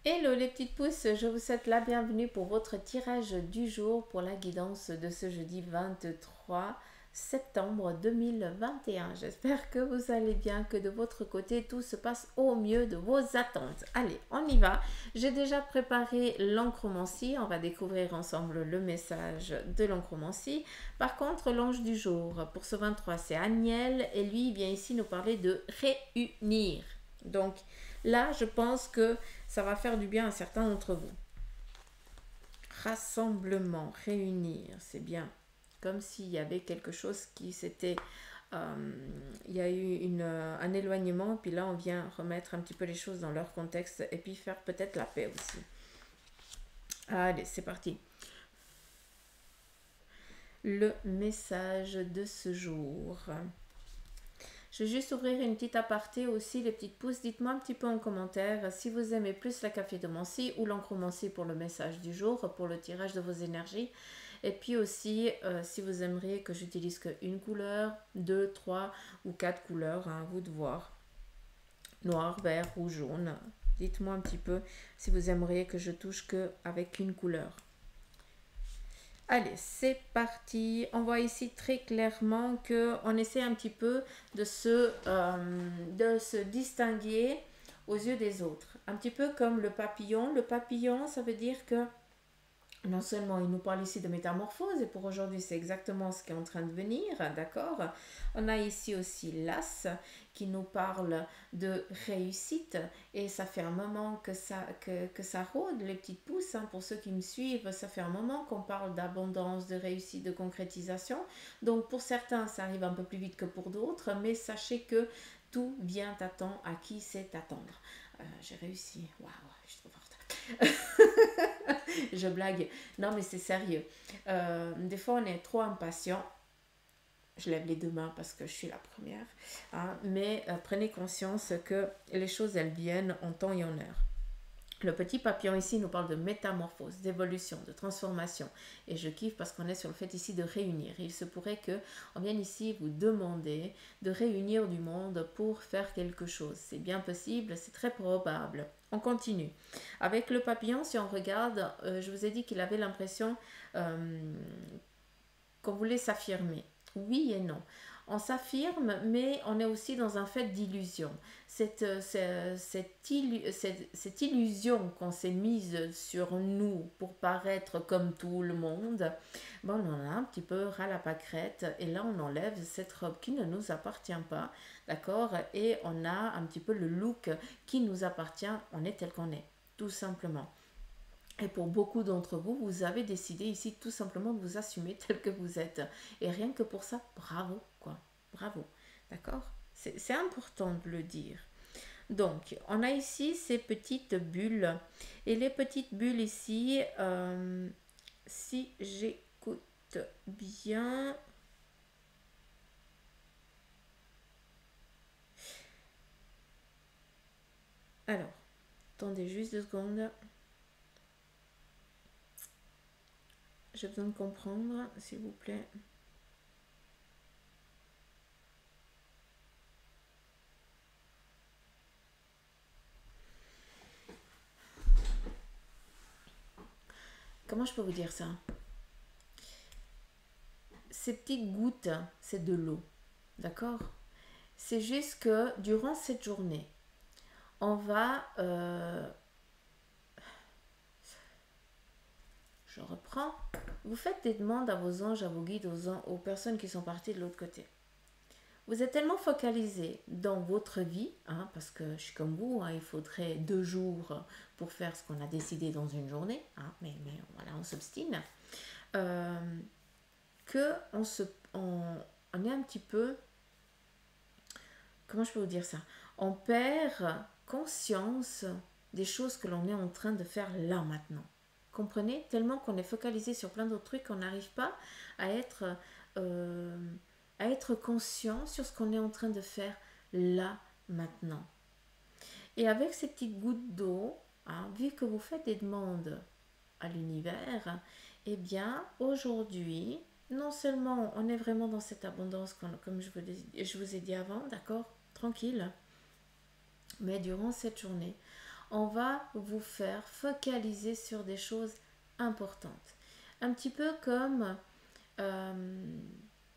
Hello les petites pousses, je vous souhaite la bienvenue pour votre tirage du jour pour la guidance de ce jeudi 23 septembre 2021. J'espère que vous allez bien, que de votre côté tout se passe au mieux de vos attentes. Allez, on y va. J'ai déjà préparé l'encromancie, on va découvrir ensemble le message de l'encromancie. Par contre, l'ange du jour pour ce 23, c'est Aniel et lui il vient ici nous parler de réunir. Donc là, je pense que ça va faire du bien à certains d'entre vous. Rassemblement, réunir, c'est bien. Comme s'il y avait quelque chose qui s'était... il y a eu un éloignement, puis là on vient remettre un petit peu les choses dans leur contexte et puis faire peut-être la paix aussi. Allez, c'est parti. Le message de ce jour. Je vais juste ouvrir une petite aparté aussi, les petites pouces. Dites-moi un petit peu en commentaire si vous aimez plus la cafédomancie ou l'encromancie pour le message du jour, pour le tirage de vos énergies. Et puis aussi, si vous aimeriez que j'utilise qu'une couleur, 2, 3 ou 4 couleurs, à vous de voir. Noir, vert, rouge, jaune. Dites-moi un petit peu si vous aimeriez que je touche qu'avec une couleur. Allez, c'est parti. On voit ici très clairement qu'on essaie un petit peu de se distinguer aux yeux des autres. Un petit peu comme le papillon. Le papillon, ça veut dire que non seulement il nous parle ici de métamorphose, et pour aujourd'hui c'est exactement ce qui est en train de venir, d'accord. On a ici aussi l'as qui nous parle de réussite, et ça fait un moment que ça rôde, les petites pousses, hein, pour ceux qui me suivent, ça fait un moment qu'on parle d'abondance, de réussite, de concrétisation. Donc pour certains ça arrive un peu plus vite que pour d'autres, mais sachez que tout vient à temps à qui sait attendre. J'ai réussi, waouh, je suis trop forte. Je blague. Non, mais c'est sérieux. Des fois, on est trop impatient. Je lève les deux mains parce que je suis la première. Hein, mais prenez conscience que les choses, elles viennent en temps et en heure. Le petit papillon ici nous parle de métamorphose, d'évolution, de transformation. Et je kiffe parce qu'on est sur le fait ici de réunir. Il se pourrait qu'on vienne ici vous demander de réunir du monde pour faire quelque chose. C'est bien possible, c'est très probable. On continue. Avec le papillon, si on regarde, je vous ai dit qu'il avait l'impression qu'on voulait s'affirmer. Oui et non. On s'affirme, mais on est aussi dans un fait d'illusion. Cette illusion qu'on s'est mise sur nous pour paraître comme tout le monde, bon, on en a un petit peu ras la pâquerette, et là on enlève cette robe qui ne nous appartient pas, d'accord, et on a un petit peu le look qui nous appartient, on est tel qu'on est, tout simplement. Et pour beaucoup d'entre vous, vous avez décidé ici tout simplement de vous assumer tel que vous êtes. Et rien que pour ça, bravo, quoi. Bravo. D'accord? C'est important de le dire. Donc, on a ici ces petites bulles. Et les petites bulles ici, si j'écoute bien... Alors, attendez juste 2 secondes. J'ai besoin de comprendre, s'il vous plaît. Comment je peux vous dire ça? Ces petites gouttes, c'est de l'eau. D'accord? C'est juste que durant cette journée, on va... je reprends. Vous faites des demandes à vos anges, à vos guides, aux personnes qui sont parties de l'autre côté. Vous êtes tellement focalisé dans votre vie, hein, parce que je suis comme vous, hein, il faudrait 2 jours pour faire ce qu'on a décidé dans une journée, hein, mais voilà, on s'obstine, qu'on est un petit peu, comment je peux vous dire ça, on perd conscience des choses que l'on est en train de faire là maintenant. Comprenez? Tellement qu'on est focalisé sur plein d'autres trucs qu'on n'arrive pas à être conscient sur ce qu'on est en train de faire là maintenant. Et avec ces petites gouttes d'eau, hein, vu que vous faites des demandes à l'univers, eh bien aujourd'hui, non seulement on est vraiment dans cette abondance comme je vous ai dit avant, d'accord, tranquille, mais durant cette journée, on va vous faire focaliser sur des choses importantes. Un petit peu euh,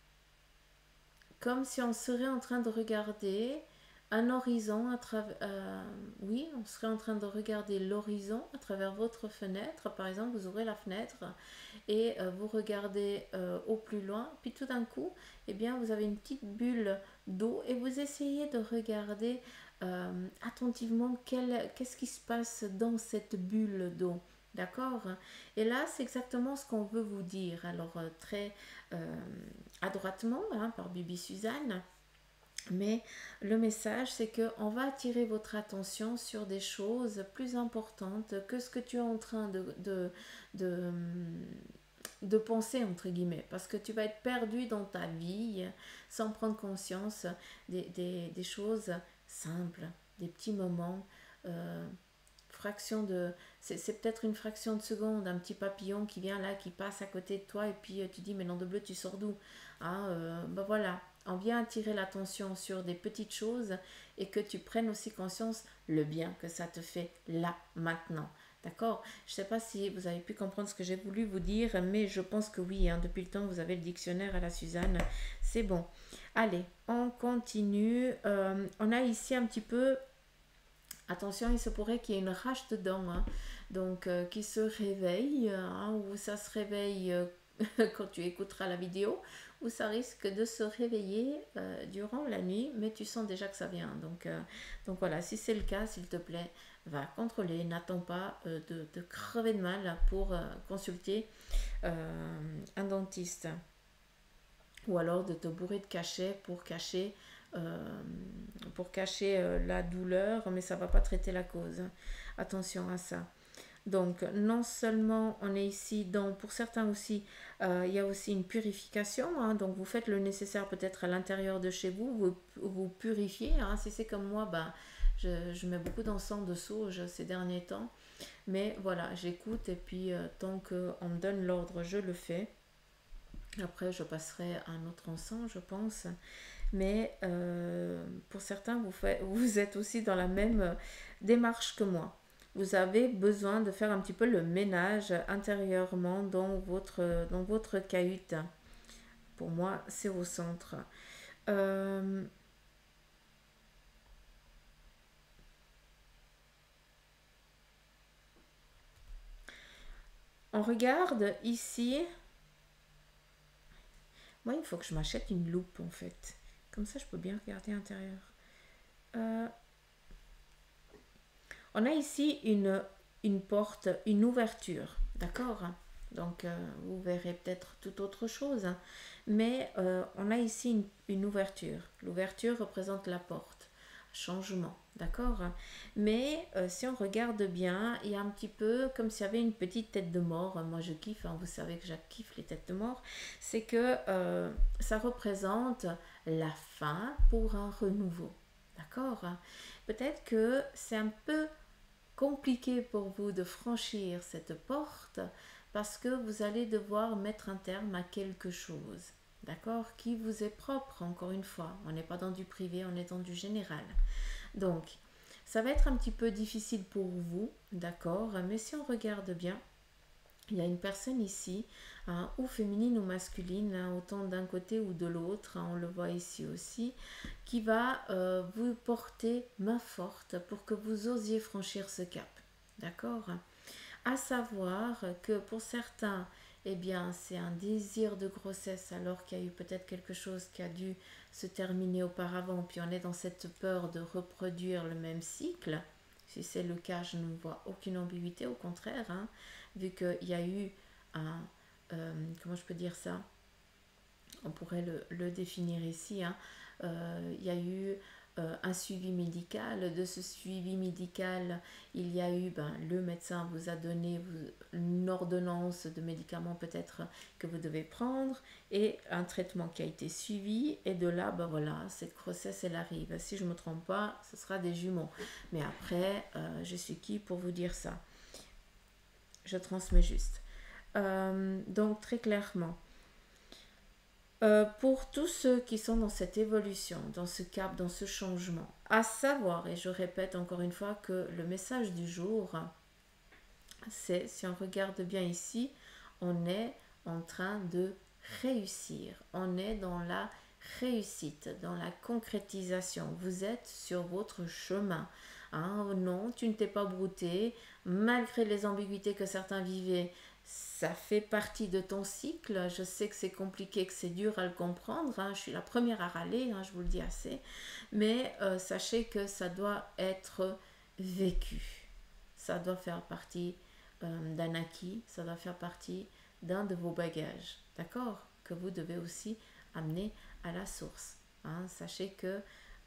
comme si on serait en train de regarder un horizon à travers... oui, on serait en train de regarder l'horizon à travers votre fenêtre. Par exemple, vous ouvrez la fenêtre et vous regardez au plus loin. Puis tout d'un coup, eh bien, vous avez une petite bulle d'eau et vous essayez de regarder attentivement qu'est-ce qui se passe dans cette bulle d'eau. D'accord. Et là, c'est exactement ce qu'on veut vous dire. Alors, très adroitement, hein, par Bibi Suzanne. Mais le message, c'est qu'on va attirer votre attention sur des choses plus importantes que ce que tu es en train de, de penser, entre guillemets. Parce que tu vas être perdu dans ta vie sans prendre conscience des choses simples, des petits moments. Fraction de c'est peut-être une fraction de seconde, un petit papillon qui vient là, qui passe à côté de toi et puis tu dis mais non de bleu tu sors d'où, hein, ben voilà, on vient attirer l'attention sur des petites choses et que tu prennes aussi conscience le bien que ça te fait là maintenant. D'accord. Je ne sais pas si vous avez pu comprendre ce que j'ai voulu vous dire, mais je pense que oui, hein, depuis le temps vous avez le dictionnaire à la Suzanne, c'est bon. Allez, on continue. On a ici un petit peu. Attention, il se pourrait qu'il y ait une rage dedans, hein. Donc qui se réveille, hein, ou ça se réveille quand tu écouteras la vidéo, ou ça risque de se réveiller durant la nuit, mais tu sens déjà que ça vient. Donc voilà, si c'est le cas, s'il te plaît, va contrôler, n'attends pas de crever de mal pour consulter un dentiste, ou alors de te bourrer de cachets euh, pour cacher la douleur, mais ça ne va pas traiter la cause. Attention à ça. Donc, non seulement on est ici, pour certains aussi, il y a aussi une purification. Hein, donc, vous faites le nécessaire peut-être à l'intérieur de chez vous, vous purifiez. Hein, si c'est comme moi, ben, je mets beaucoup d'encens de sauge ces derniers temps. Mais voilà, j'écoute et puis tant qu'on me donne l'ordre, je le fais. Après, je passerai à un autre encens, je pense. Mais pour certains, vous êtes aussi dans la même démarche que moi. Vous avez besoin de faire un petit peu le ménage intérieurement dans votre cahute. Pour moi, c'est au centre. Euh, on regarde ici. Moi, il faut que je m'achète une loupe en fait. Comme ça, je peux bien regarder l'intérieur. Euh, on a ici une porte, une ouverture, d'accord. Donc, vous verrez peut-être tout autre chose. Hein. Mais on a ici une ouverture. L'ouverture représente la porte. Changement, d'accord. Mais si on regarde bien, il y a un petit peu comme s'il y avait une petite tête de mort. Moi, je kiffe, hein, vous savez que je kiffe les têtes de mort. C'est que ça représente la fin pour un renouveau, d'accord. Peut-être que c'est un peu compliqué pour vous de franchir cette porte parce que vous allez devoir mettre un terme à quelque chose, d'accord, qui vous est propre, encore une fois. On n'est pas dans du privé, on est dans du général. Donc, ça va être un petit peu difficile pour vous, d'accord, mais si on regarde bien, il y a une personne ici, hein, ou féminine ou masculine, hein, autant d'un côté ou de l'autre, hein, on le voit ici aussi, qui va vous porter main forte pour que vous osiez franchir ce cap. D'accord. À savoir que pour certains, eh bien, c'est un désir de grossesse alors qu'il y a eu peut-être quelque chose qui a dû se terminer auparavant, puis on est dans cette peur de reproduire le même cycle. Si c'est le cas, je ne vois aucune ambiguïté, au contraire, hein, vu qu'il y a eu un... comment je peux dire ça? On pourrait le définir ici. Hein. Il y a eu un suivi médical. De ce suivi médical, il y a eu, le médecin vous a donné une ordonnance de médicaments peut-être que vous devez prendre et un traitement qui a été suivi. Et de là, voilà, cette grossesse, elle arrive. Si je ne me trompe pas, ce sera des jumeaux. Mais après, je suis qui pour vous dire ça? Je transmets juste. Donc, très clairement, pour tous ceux qui sont dans cette évolution, dans ce cap, dans ce changement, À savoir, et je répète encore une fois que le message du jour, c'est, si on regarde bien ici, on est en train de réussir. On est dans la réussite, dans la concrétisation. Vous êtes sur votre chemin. Hein, non, tu ne t'es pas brouté, malgré les ambiguïtés que certains vivaient. Ça fait partie de ton cycle. Je sais que c'est compliqué, que c'est dur à le comprendre. Hein. Je suis la première à râler, hein, je vous le dis assez. Mais sachez que ça doit être vécu. Ça doit faire partie d'un acquis, ça doit faire partie d'un de vos bagages, d'accord? Que vous devez aussi amener à la source. Hein. Sachez que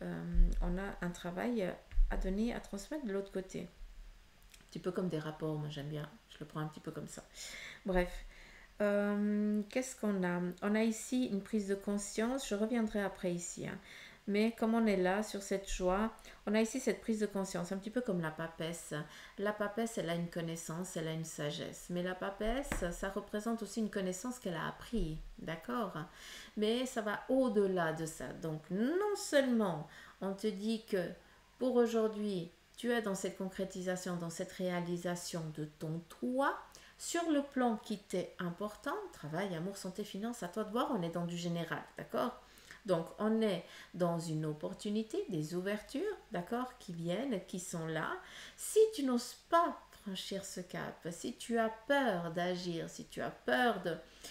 on a un travail à donner, à transmettre de l'autre côté. Un petit peu comme des rapports, moi j'aime bien, je le prends un petit peu comme ça. Bref, qu'est-ce qu'on a? On a ici une prise de conscience, je reviendrai après ici. Hein. Mais comme on est là sur cette joie, on a ici cette prise de conscience, un petit peu comme la papesse. La papesse, elle a une connaissance, elle a une sagesse. Mais la papesse, ça représente aussi une connaissance qu'elle a appris, d'accord? Mais ça va au-delà de ça. Donc non seulement on te dit que pour aujourd'hui, tu es dans cette concrétisation, dans cette réalisation de ton toi, sur le plan qui t'est important, travail, amour, santé, finance, à toi de voir, on est dans du général, d'accord? Donc, on est dans une opportunité, des ouvertures, d'accord, qui viennent, qui sont là. Si tu n'oses pas franchir ce cap, si tu as peur d'agir, si tu as peur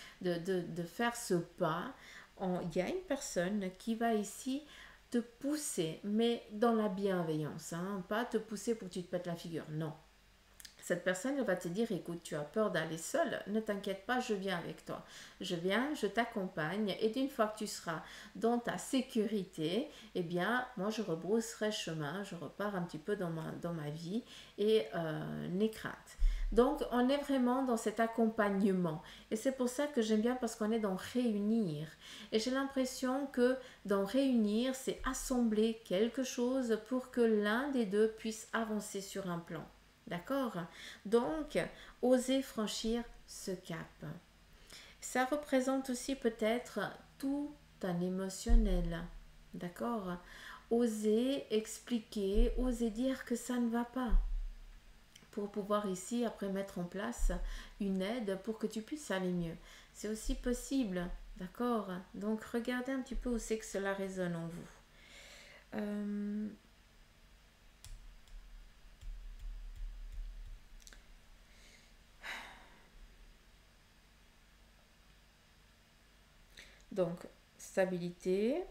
de faire ce pas, il y a une personne qui va ici te pousser, mais dans la bienveillance, hein, pas te pousser pour que tu te pètes la figure, non. Cette personne elle va te dire, écoute, tu as peur d'aller seule, ne t'inquiète pas, je viens avec toi. Je viens, je t'accompagne et d'une fois que tu seras dans ta sécurité, eh bien, moi je rebrousserai chemin, je repars un petit peu dans ma vie et n'aie crainte. Donc, on est vraiment dans cet accompagnement. Et c'est pour ça que j'aime bien parce qu'on est dans réunir. Et j'ai l'impression que dans réunir, c'est assembler quelque chose pour que l'un des deux puisse avancer sur un plan. D'accord? Donc, oser franchir ce cap. Ça représente aussi peut-être tout un émotionnel. D'accord? Oser expliquer, oser dire que ça ne va pas. Pour pouvoir ici, après, mettre en place une aide pour que tu puisses aller mieux. C'est aussi possible. D'accord? Donc, regardez un petit peu où c'est que cela résonne en vous. Donc, stabilité.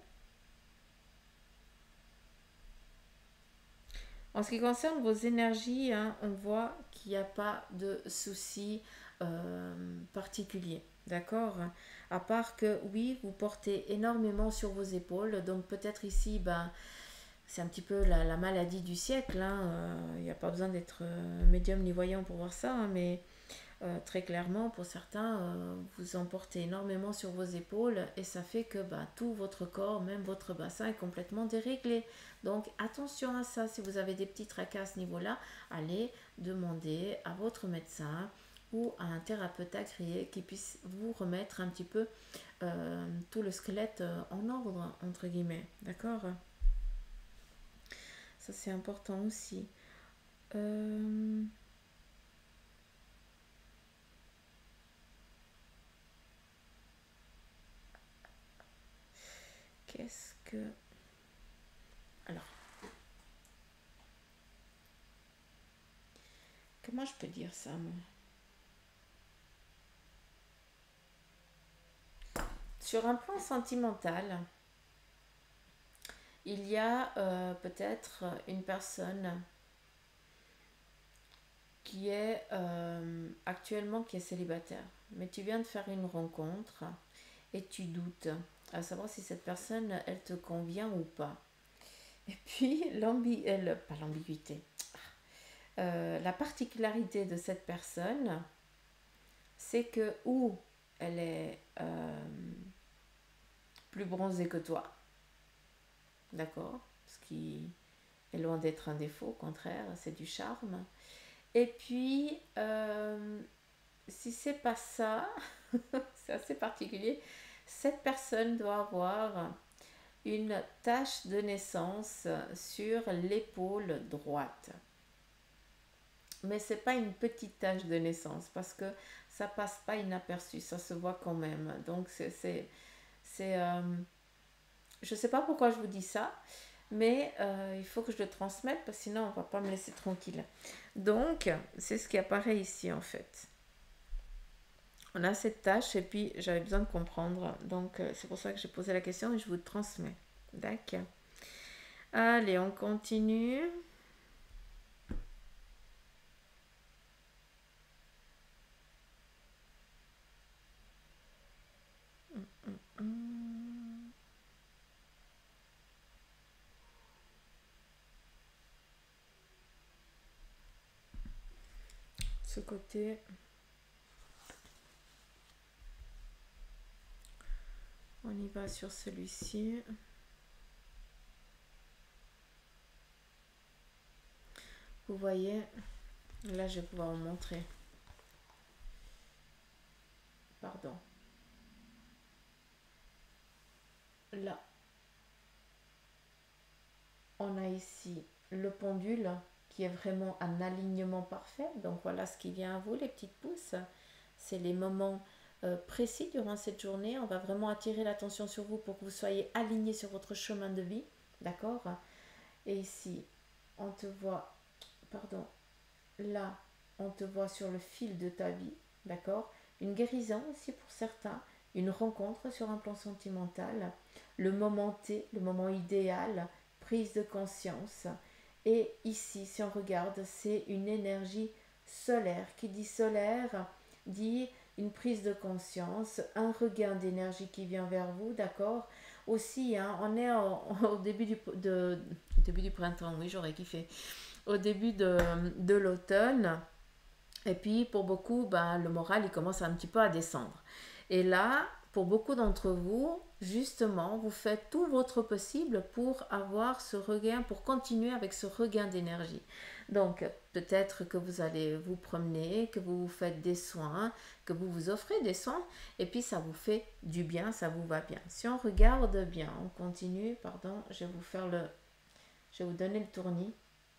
En ce qui concerne vos énergies, hein, on voit qu'il n'y a pas de souci particulier. D'accord? À part que oui, vous portez énormément sur vos épaules. Donc peut-être ici, ben, c'est un petit peu la maladie du siècle. Hein. Il n'y a pas besoin d'être médium ni voyant pour voir ça. Hein, mais très clairement, pour certains, vous en portez énormément sur vos épaules et ça fait que bah, tout votre corps, même votre bassin, est complètement déréglé. Donc attention à ça, si vous avez des petits tracas à ce niveau-là, allez demander à votre médecin ou à un thérapeute agréé qui puisse vous remettre un petit peu tout le squelette en ordre, entre guillemets. D'accord? Ça c'est important aussi. Qu'est-ce que... Alors, comment je peux dire ça, moi? Sur un plan sentimental, il y a peut-être une personne qui est actuellement qui est célibataire, mais tu viens de faire une rencontre et tu doutes à savoir si cette personne elle te convient ou pas. Et puis pas l'ambiguïté, la particularité de cette personne, c'est que ou elle est plus bronzée que toi, d'accord, ce qui est loin d'être un défaut, au contraire, c'est du charme. Et puis, si c'est pas ça, c'est assez particulier, cette personne doit avoir une tache de naissance sur l'épaule droite. Mais c'est pas une petite tache de naissance parce que ça passe pas inaperçu, ça se voit quand même. Donc je sais pas pourquoi je vous dis ça, mais il faut que je le transmette parce que sinon on va pas me laisser tranquille. Donc c'est ce qui apparaît ici en fait. On a cette tâche et puis j'avais besoin de comprendre. Donc c'est pour ça que j'ai posé la question et je vous transmets. D'accord. Allez, on continue. Ce côté. On y va sur celui-ci. Vous voyez, là je vais pouvoir vous montrer. Pardon. Là, on a ici le pendule qui est vraiment un alignement parfait. Donc voilà ce qui vient à vous, les petites pousses. C'est les moments précis durant cette journée. On va vraiment attirer l'attention sur vous pour que vous soyez alignés sur votre chemin de vie. D'accord? Et ici, on te voit, pardon, là, on te voit sur le fil de ta vie. D'accord? Une guérison aussi pour certains. Une rencontre sur un plan sentimental. Le moment T, le moment idéal. Prise de conscience. Et ici, si on regarde, c'est une énergie solaire. Qui dit solaire, dit une prise de conscience, un regain d'énergie qui vient vers vous, d'accord? Aussi, hein, on est au début début du printemps, oui, j'aurais kiffé. Au début de l'automne. Et puis, pour beaucoup, ben, le moral, il commence un petit peu à descendre. Et là, pour beaucoup d'entre vous, justement, vous faites tout votre possible pour avoir ce regain, pour continuer avec ce regain d'énergie. Donc, peut-être que vous allez vous promener, que vous vous faites des soins, que vous vous offrez des soins, et puis ça vous fait du bien, ça vous va bien. Si on regarde bien, on continue, pardon, je vais vous donner le tournis.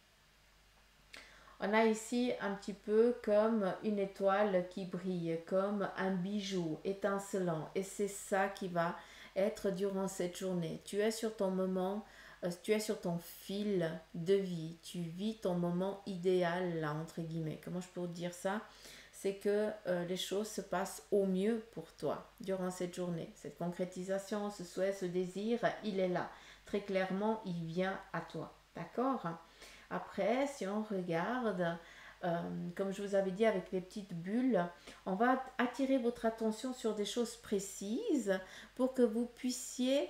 On a ici un petit peu comme une étoile qui brille, comme un bijou étincelant. Et c'est ça qui va être durant cette journée. Tu es sur ton moment, tu es sur ton fil de vie. Tu vis ton moment idéal, là, entre guillemets. Comment je peux vous dire ça? C'est que les choses se passent au mieux pour toi durant cette journée. Cette concrétisation, ce souhait, ce désir, il est là. Très clairement, il vient à toi. D'accord? Après, si on regarde, comme je vous avais dit avec les petites bulles, on va attirer votre attention sur des choses précises pour que vous puissiez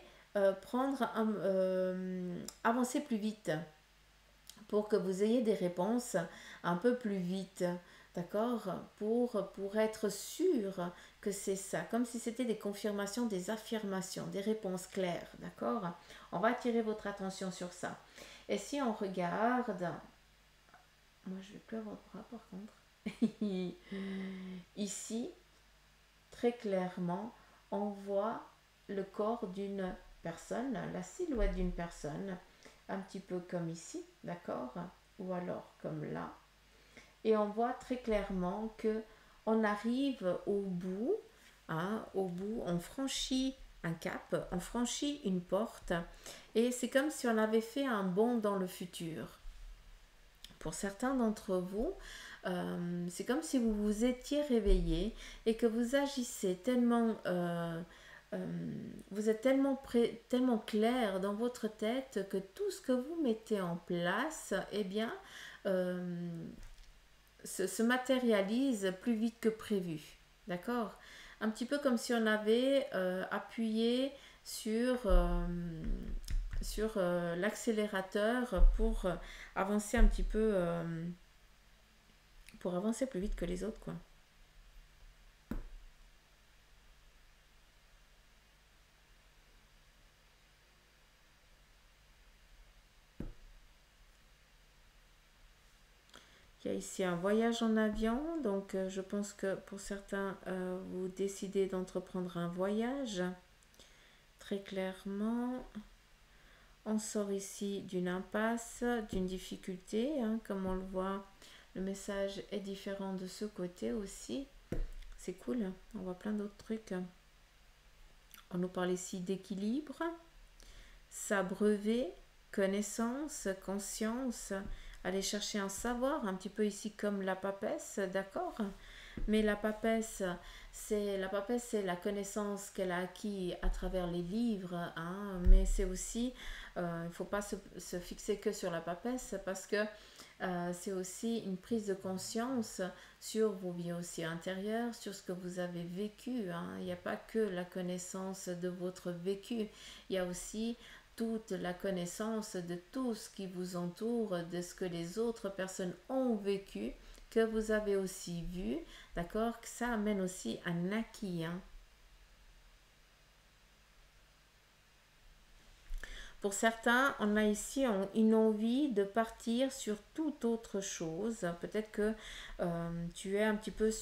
avancer plus vite, pour que vous ayez des réponses un peu plus vite. D'accord? Pour être sûr que c'est ça, comme si c'était des confirmations, des affirmations, des réponses claires. D'accord? On va attirer votre attention sur ça. Et si on regarde, moi je vais plus avoir de bras par contre. Ici, très clairement, on voit le corps d'une personne, la silhouette d'une personne, un petit peu comme ici, d'accord? Ou alors comme là. Et on voit très clairement que on arrive au bout, hein, on franchit un cap, on franchit une porte et c'est comme si on avait fait un bond dans le futur. Pour certains d'entre vous, c'est comme si vous vous étiez réveillé et que vous agissez tellement, vous êtes tellement clair dans votre tête que tout ce que vous mettez en place, eh bien, se matérialise plus vite que prévu. D'accord? Un petit peu comme si on avait appuyé sur l'accélérateur pour avancer un petit peu, pour avancer plus vite que les autres, quoi. Il y a ici un voyage en avion, donc je pense que pour certains, vous décidez d'entreprendre un voyage, très clairement. on sort ici d'une impasse, d'une difficulté, hein, comme on le voit, le message est différent de ce côté aussi. C'est cool, on voit plein d'autres trucs. On nous parle ici d'équilibre, s'abreuver, connaissance, conscience, aller chercher un savoir, un petit peu ici comme la papesse, d'accord? Mais la papesse, c'est la connaissance qu'elle a acquis à travers les livres, hein, mais c'est aussi, il ne faut pas se fixer que sur la papesse parce que c'est aussi une prise de conscience sur vos vies aussi intérieures, sur ce que vous avez vécu, hein. Il n'y a pas que la connaissance de votre vécu, il y a aussi toute la connaissance de tout ce qui vous entoure, de ce que les autres personnes ont vécu, que vous avez aussi vu, d'accord, que ça amène aussi un acquis, hein. Pour certains, on a ici une envie de partir sur toute autre chose. Peut-être que tu es un petit peu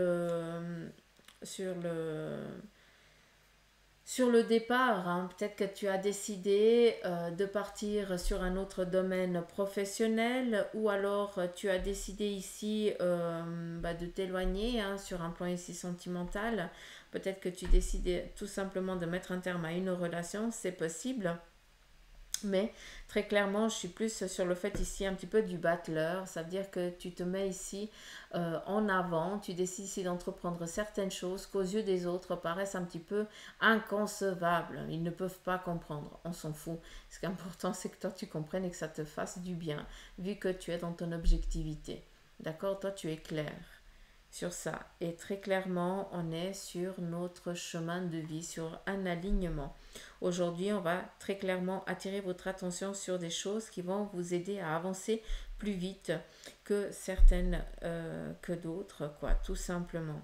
sur le, sur le départ, hein. Peut-être que tu as décidé de partir sur un autre domaine professionnel ou alors tu as décidé ici de t'éloigner, hein, sur un plan ici sentimental. Peut-être que tu décides tout simplement de mettre un terme à une relation, c'est possible. Mais très clairement, je suis plus sur le fait ici un petit peu du battleur. Ça veut dire que tu te mets ici en avant, tu décides ici d'entreprendre certaines choses qu'aux yeux des autres paraissent un petit peu inconcevables. Ils ne peuvent pas comprendre, on s'en fout. Ce qui est important, c'est que toi tu comprennes et que ça te fasse du bien, vu que tu es dans ton objectivité. D'accord? Toi tu es clair sur ça. Et très clairement, on est sur notre chemin de vie, sur un alignement. Aujourd'hui, on va très clairement attirer votre attention sur des choses qui vont vous aider à avancer plus vite que certaines que d'autres, quoi, tout simplement.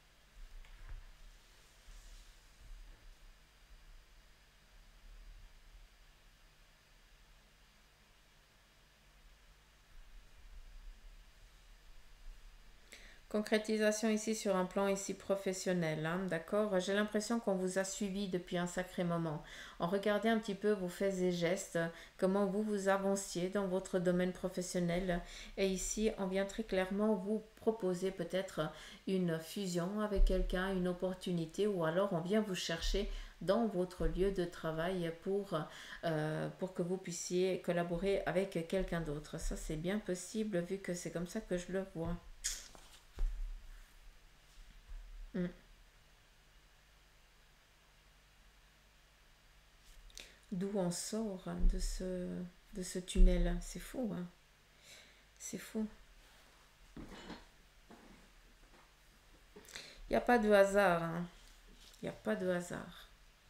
Concrétisation ici sur un plan ici professionnel, hein, d'accord? J'ai l'impression qu'on vous a suivi depuis un sacré moment. On regardait un petit peu vos faits et gestes, comment vous vous avanciez dans votre domaine professionnel. Et ici, on vient très clairement vous proposer peut-être une fusion avec quelqu'un, une opportunité, ou alors on vient vous chercher dans votre lieu de travail pour que vous puissiez collaborer avec quelqu'un d'autre. Ça, c'est bien possible vu que c'est comme ça que je le vois. Mm. D'où on sort, hein, de ce tunnel. C'est fou, hein. C'est fou. Il n'y a pas de hasard, hein. Il n'y a pas de hasard.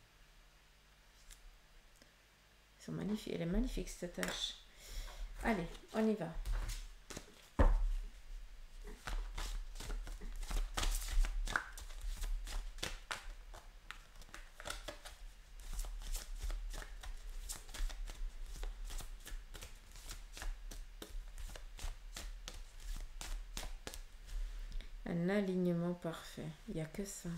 Ils sont magnifiques. Elle est magnifique, cette tâche. Allez, on y va. Un alignement parfait. Il n'y a que ça.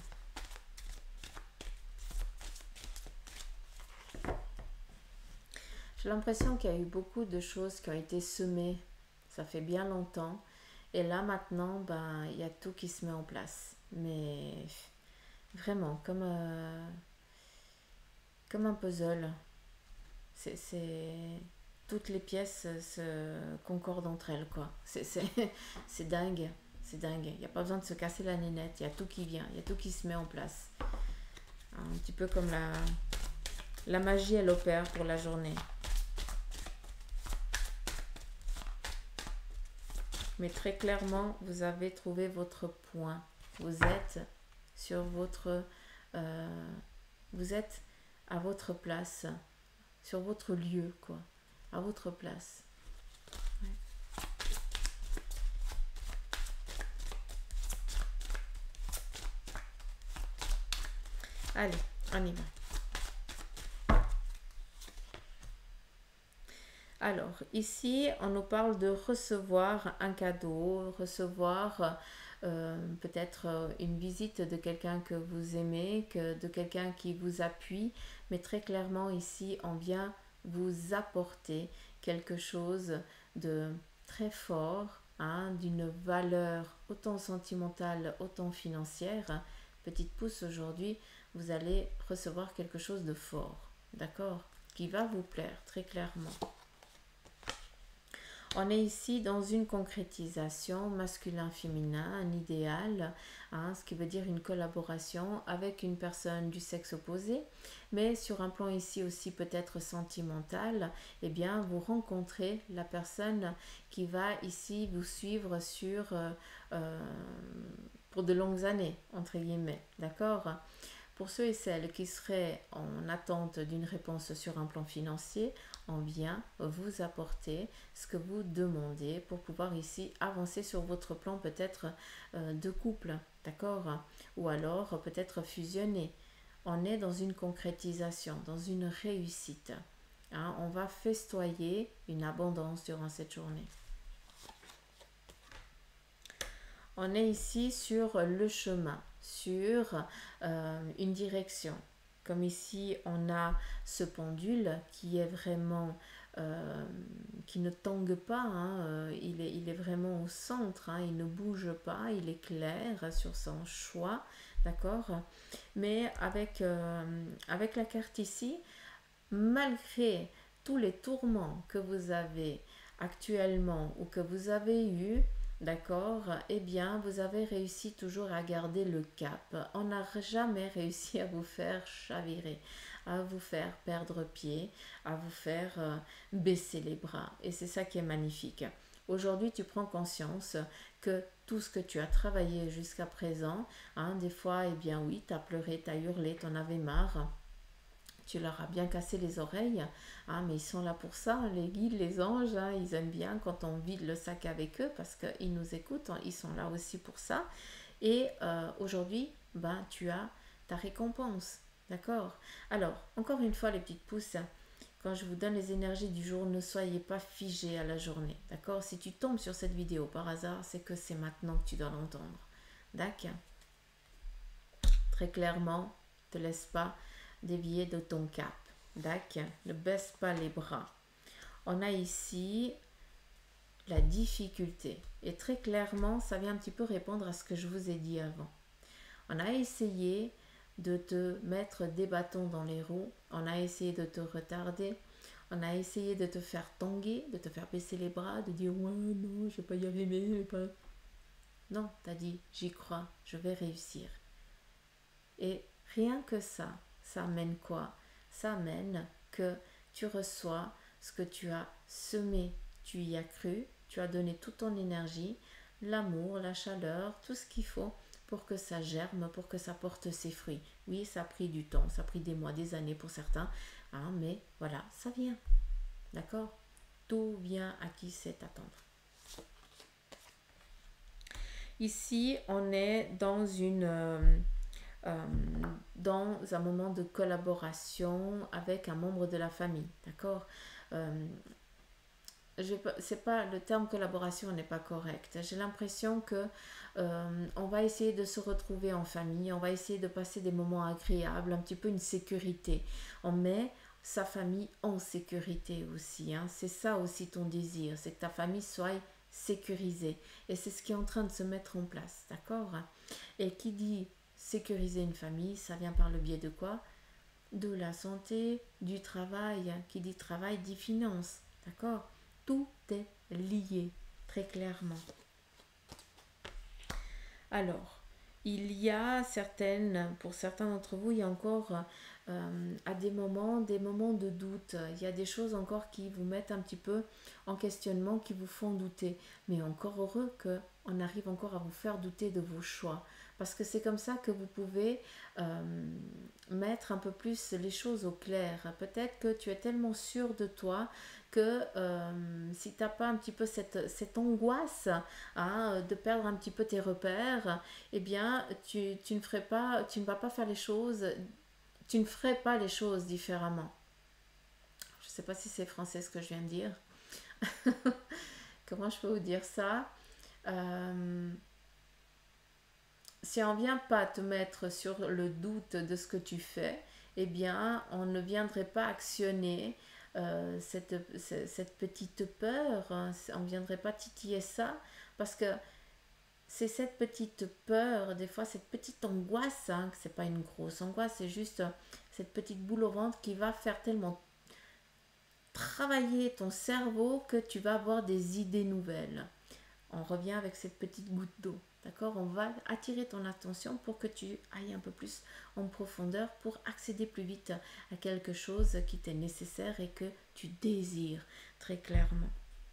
J'ai l'impression qu'il y a eu beaucoup de choses qui ont été semées. Ça fait bien longtemps. Et là, maintenant, ben, il y a tout qui se met en place. Mais vraiment, comme un puzzle. C'est toutes les pièces se concordent entre elles, quoi. C'est dingue. C'est dingue. Il n'y a pas besoin de se casser la nénette. Il y a tout qui vient. Il y a tout qui se met en place. Un petit peu comme la magie, elle opère pour la journée. Mais très clairement, vous avez trouvé votre point. Vous êtes sur votre... euh, vous êtes à votre place, sur votre lieu, quoi. À votre place. Ouais. Allez, on y va. Alors, ici, on nous parle de recevoir un cadeau, recevoir peut-être une visite de quelqu'un que vous aimez, de quelqu'un qui vous appuie, mais très clairement ici, on vient vous apporter quelque chose de très fort, hein, d'une valeur autant sentimentale, autant financière. Petite pouce, aujourd'hui, vous allez recevoir quelque chose de fort, d'accord, qui va vous plaire très clairement. On est ici dans une concrétisation masculin-féminin, un idéal, hein, ce qui veut dire une collaboration avec une personne du sexe opposé, mais sur un plan ici aussi peut-être sentimental, eh bien vous rencontrez la personne qui va ici vous suivre euh, pour de longues années, entre guillemets, d'accord? Pour ceux et celles qui seraient en attente d'une réponse sur un plan financier, on vient vous apporter ce que vous demandez pour pouvoir ici avancer sur votre plan peut-être de couple, d'accord? Ou alors peut-être fusionner. On est dans une concrétisation, dans une réussite. Hein, on va festoyer une abondance durant cette journée. On est ici sur le chemin, sur une direction. Comme ici, on a ce pendule qui est vraiment, qui ne tangue pas, hein, il est vraiment au centre, hein, il ne bouge pas, il est clair sur son choix, d'accord? Mais avec la carte ici, malgré tous les tourments que vous avez actuellement ou que vous avez eu, d'accord, eh bien, vous avez réussi toujours à garder le cap. On n'a jamais réussi à vous faire chavirer, à vous faire perdre pied, à vous faire baisser les bras. Et c'est ça qui est magnifique. Aujourd'hui, tu prends conscience que tout ce que tu as travaillé jusqu'à présent, hein, des fois, eh bien oui, tu as pleuré, tu as hurlé, tu en avais marre. Tu leur as bien cassé les oreilles, hein, mais ils sont là pour ça, les guides, les anges, hein, ils aiment bien quand on vide le sac avec eux parce qu'ils nous écoutent, hein, ils sont là aussi pour ça. Et aujourd'hui, ben, tu as ta récompense, d'accord? Alors, encore une fois, les petites pousses, quand je vous donne les énergies du jour, ne soyez pas figés à la journée, d'accord? Si tu tombes sur cette vidéo par hasard, c'est que c'est maintenant que tu dois l'entendre, d'accord? Très clairement, ne te laisse pas dévier de ton cap. D'accord? Ne baisse pas les bras. On a ici la difficulté. Et très clairement, ça vient un petit peu répondre à ce que je vous ai dit avant. On a essayé de te mettre des bâtons dans les roues. On a essayé de te retarder. On a essayé de te faire tanguer, de te faire baisser les bras, de dire ouais, non, je vais pas y arriver. Pas... Non, tu as dit j'y crois, je vais réussir. Et rien que ça amène quoi? Ça amène que tu reçois ce que tu as semé, tu y as cru, tu as donné toute ton énergie, l'amour, la chaleur, tout ce qu'il faut pour que ça germe, pour que ça porte ses fruits. Oui, ça a pris du temps, ça a pris des mois, des années pour certains, hein, mais voilà, ça vient. D'accord? Tout vient à qui sait attendre. Ici, on est dans dans un moment de collaboration avec un membre de la famille, d'accord? C'est pas le terme collaboration n'est pas correct. J'ai l'impression que on va essayer de se retrouver en famille, on va essayer de passer des moments agréables, un petit peu une sécurité. On met sa famille en sécurité aussi, hein. C'est ça aussi ton désir, c'est que ta famille soit sécurisée. Et c'est ce qui est en train de se mettre en place, d'accord? Et qui dit sécuriser une famille, ça vient par le biais de quoi? De la santé, du travail. Qui dit travail dit finance, d'accord? Tout est lié, très clairement. Alors, il y a pour certains d'entre vous, il y a encore à des moments de doute. Il y a des choses encore qui vous mettent un petit peu en questionnement, qui vous font douter. Mais encore heureux qu'on arrive encore à vous faire douter de vos choix. Parce que c'est comme ça que vous pouvez mettre un peu plus les choses au clair. Peut-être que tu es tellement sûr de toi que si tu n'as pas un petit peu cette angoisse, hein, de perdre un petit peu tes repères, eh bien tu ne vas pas faire les choses, tu ne ferais pas les choses différemment. Je ne sais pas si c'est français ce que je viens de dire. Comment je peux vous dire ça? Si on ne vient pas te mettre sur le doute de ce que tu fais, eh bien, on ne viendrait pas actionner cette petite peur, hein, on ne viendrait pas titiller ça, parce que c'est cette petite peur, des fois cette petite angoisse, hein, que c'est pas une grosse angoisse, c'est juste cette petite boule au ventre qui va faire tellement travailler ton cerveau que tu vas avoir des idées nouvelles. On revient avec cette petite goutte d'eau, d'accord? On va attirer ton attention pour que tu ailles un peu plus en profondeur pour accéder plus vite à quelque chose qui t'est nécessaire et que tu désires très clairement.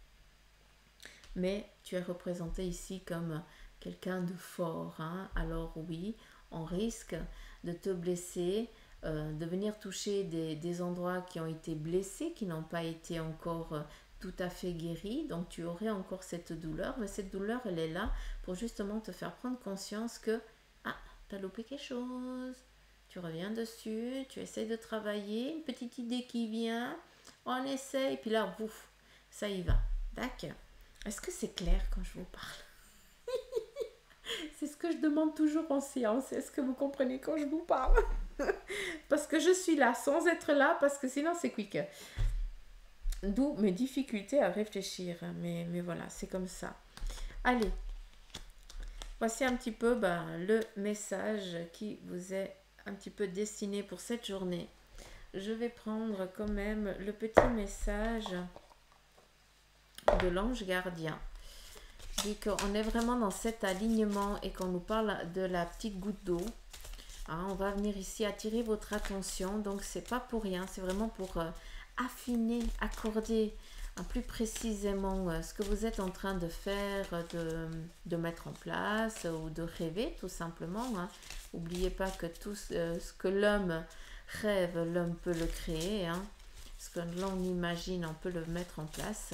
Mais tu es représenté ici comme quelqu'un de fort, hein? Alors oui, on risque de te blesser, de venir toucher des endroits qui ont été blessés, qui n'ont pas été encore tout à fait guéris. Donc tu aurais encore cette douleur, mais cette douleur, elle est là pour justement te faire prendre conscience que, ah, tu as loupé quelque chose. Tu reviens dessus, tu essaies de travailler, une petite idée qui vient, on essaie, et puis là, bouf, ça y va. D'accord. Est-ce que c'est clair quand je vous parle? C'est ce que je demande toujours en séance. Est-ce que vous comprenez quand je vous parle? Parce que je suis là sans être là, parce que sinon c'est quick. D'où mes difficultés à réfléchir. Mais voilà, c'est comme ça. Allez, voici un petit peu le message qui vous est un petit peu destiné pour cette journée. Je vais prendre quand même le petit message de l'ange gardien. Vu qu'on est vraiment dans cet alignement et qu'on nous parle de la petite goutte d'eau, hein, on va venir ici attirer votre attention. Donc c'est pas pour rien, c'est vraiment pour affiner, accorder plus précisément ce que vous êtes en train de faire, de mettre en place ou de rêver tout simplement. Hein. N'oubliez pas que tout ce que l'homme rêve, l'homme peut le créer. Hein. Ce que l'on imagine, on peut le mettre en place.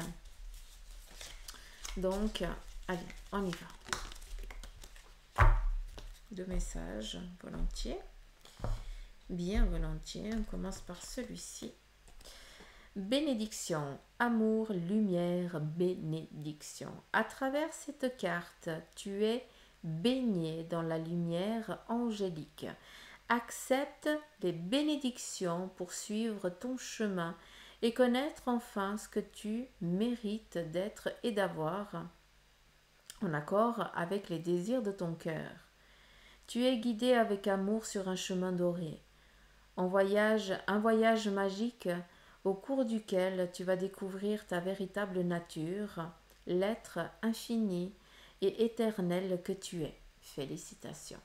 Donc, allez, on y va. 2 messages, volontiers. Bien volontiers, on commence par celui-ci. Bénédiction, amour, lumière, bénédiction. À travers cette carte, tu es baigné dans la lumière angélique. Accepte les bénédictions pour suivre ton chemin et connaître enfin ce que tu mérites d'être et d'avoir en accord avec les désirs de ton cœur. Tu es guidé avec amour sur un chemin doré, un voyage magique au cours duquel tu vas découvrir ta véritable nature, l'être infini et éternel que tu es. Félicitations.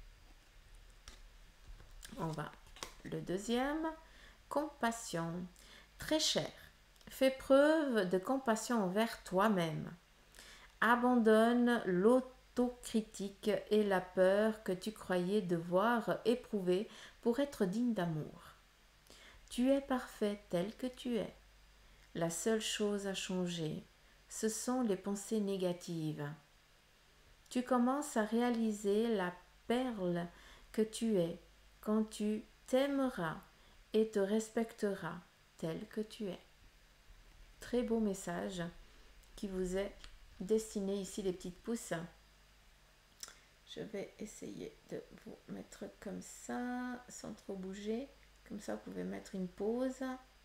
On va le deuxième, compassion. Très cher, fais preuve de compassion envers toi-même. Abandonne l'autocritique et la peur que tu croyais devoir éprouver pour être digne d'amour. Tu es parfait tel que tu es. La seule chose à changer, ce sont les pensées négatives. Tu commences à réaliser la perle que tu es quand tu t'aimeras et te respecteras tel que tu es. Très beau message qui vous est destiné ici, les petites pousses. Je vais essayer de vous mettre comme ça, sans trop bouger. Comme ça, vous pouvez mettre une pause.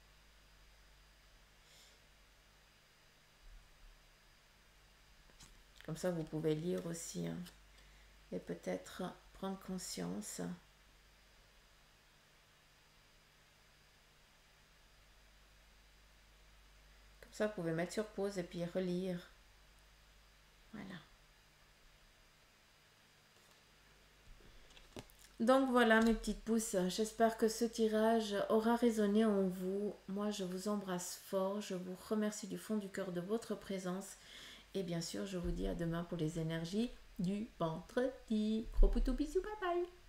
Comme ça, vous pouvez lire aussi. Hein, et peut-être prendre conscience. Comme ça, vous pouvez mettre sur pause et puis relire. Voilà. Donc voilà mes petites pousses, j'espère que ce tirage aura résonné en vous. Moi je vous embrasse fort, je vous remercie du fond du cœur de votre présence. Et bien sûr je vous dis à demain pour les énergies du vendredi. Gros poutou bisous, bye bye.